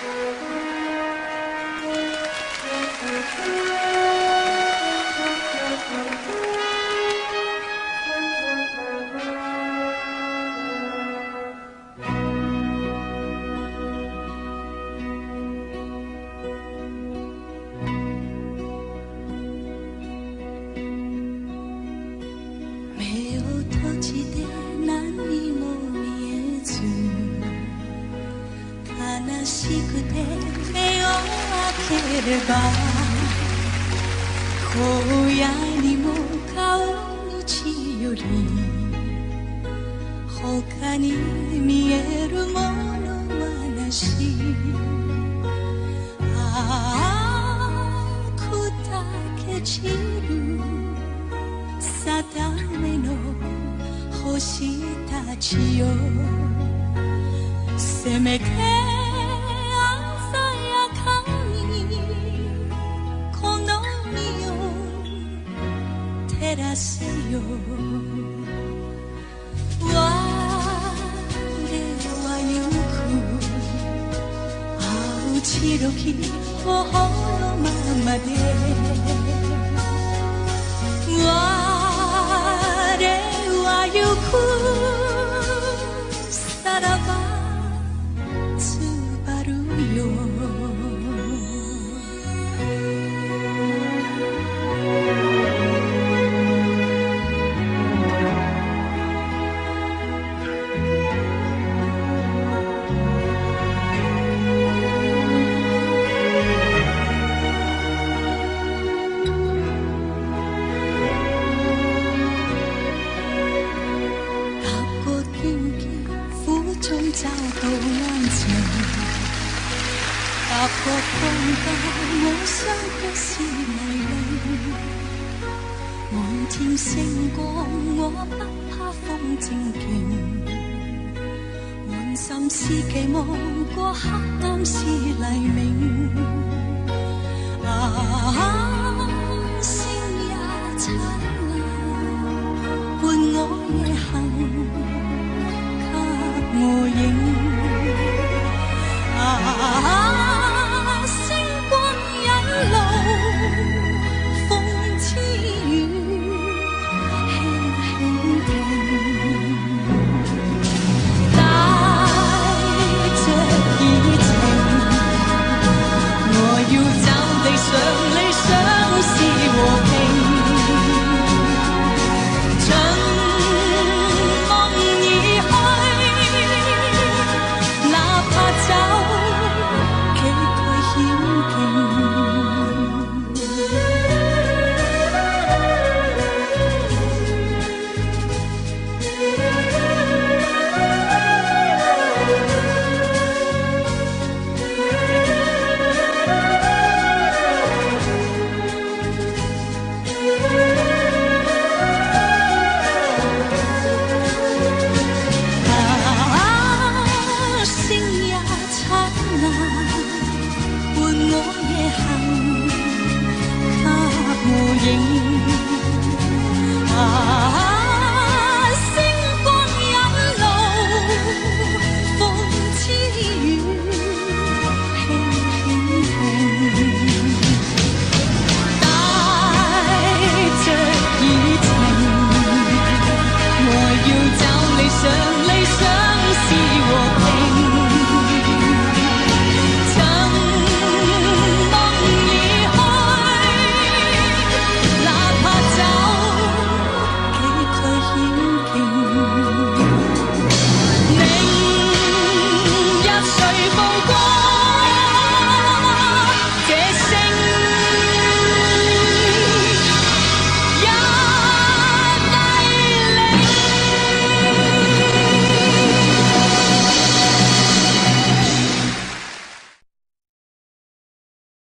荒野にも顔道より他に見えるものはなし。砕け散る定めの星たちよ、せめて照らせよ。我は行く青白き頬のままで、我は行くさらばスバルよ。找到安静，踏過荒郊，我想的是泥濘。滿天星光，我不怕風正勁。滿心思期望過黑暗是黎明。星也燦爛，伴我夜行。我影